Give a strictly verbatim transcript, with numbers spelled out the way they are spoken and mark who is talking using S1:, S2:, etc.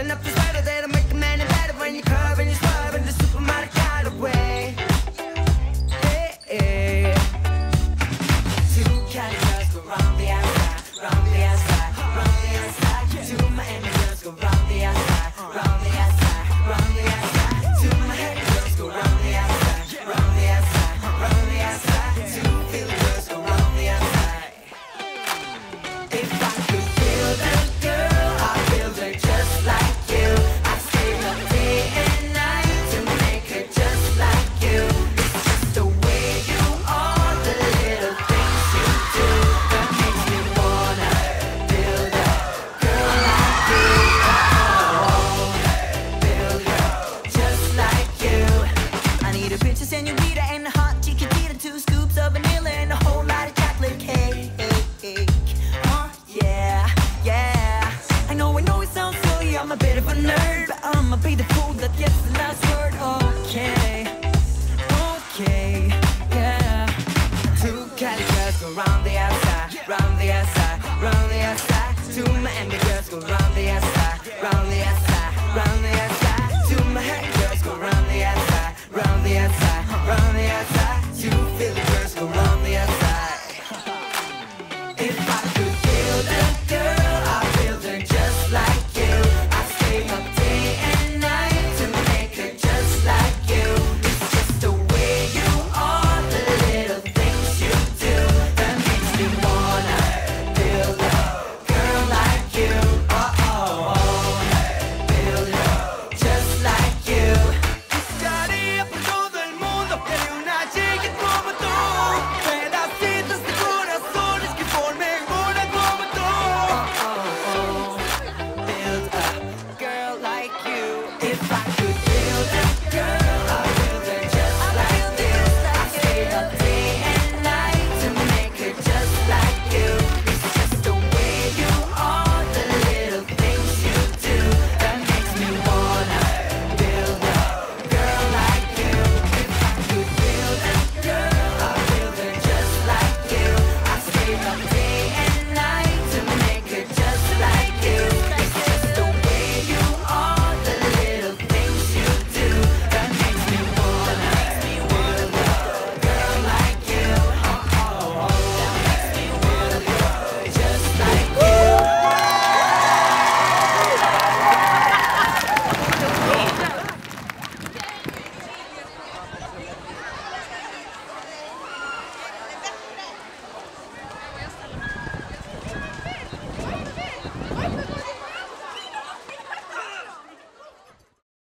S1: Open up the sweater that'll make a man better when you curve and you swerve in the supermarket kind of way. Hey, hey. Two Cali girls go round the outside, round the outside, round the outside. Two Miami girls go round the outside, round the outside, round the outside. Two Miami girls go round the outside, round the outside, round the outside. Two Philly girls go round the outside. If I could build a girl, I'd build her just like you. I'd stay up day and night to make her just like you. It's just the way you are, the little things you do that makes me wanna build a girl like you. Oh, build her just like you. I need a princess senorita and a hot chiquitita, two scoops of vanilla and a whole lot of chocolate cake. Oh yeah, yeah. I know, I know it sounds silly, I'm a bit of a nerd, but I'ma be the fool that gets the last word. Okay, okay, yeah. Two Cali girls go round the outside, round the outside, round the outside. Two Miami girls go round the outside, round the outside, round the outside. Two Miami girls go round the outside, round the outside, round the outside. Two Philly girls go round the outside. If I